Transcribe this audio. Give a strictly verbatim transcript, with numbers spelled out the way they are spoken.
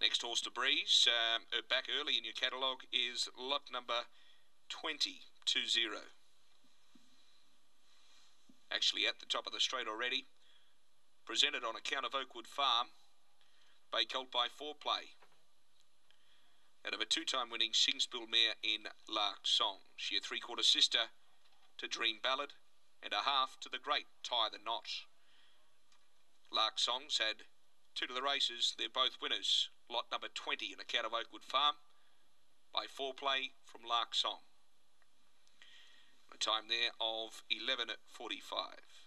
Next horse to breeze, um, back early in your catalogue, is lot number twenty, two zero. Actually at the top of the straight already. Presented on account of Oakwood Farm. Bay Colt by foreplay. Out of a two-time winning Singspill mare in Lark Song. She a three-quarter sister to Dream Ballad and a half to the great Tie the Knot. Lark Song's had two to the races. They're both winners. Lot number twenty in account of Oakwood Farm by foreplay from Lark Song. A time there of eleven forty-five.